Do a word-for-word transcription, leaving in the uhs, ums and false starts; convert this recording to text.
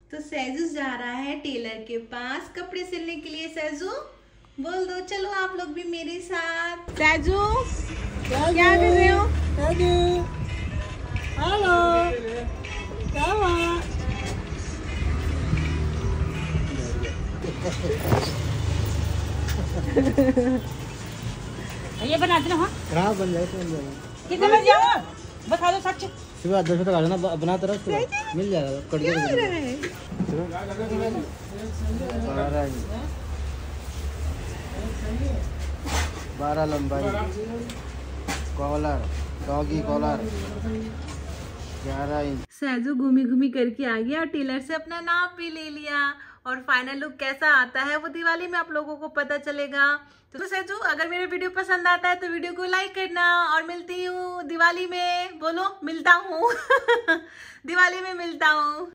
तो सहजू जा रहा है टेलर के पास कपड़े सिलने के लिए। सहजू बोल दो चलो आप लोग भी मेरे साथ। सहजू क्या कर रहे हो? हेलो ये बना देना। हाँ हाँ बन जाए तो बन जाएगा। कितने बजे जाओ बता दो सच। सुबह दस बजे तक आ बनाते रहो, मिल जाएगा कट बारह लंबाई कॉलर डॉगी कॉलर ग्यारह इंच। सहजू घूमी घूमी करके आ गया और टेलर से अपना नाप भी ले लिया और फाइनल लुक कैसा आता है वो दिवाली में आप लोगों को पता चलेगा। तो सहजू अगर मेरा वीडियो पसंद आता है तो वीडियो को लाइक करना और मिलती हूँ दिवाली में। बोलो मिलता हूँ दिवाली में मिलता हूँ।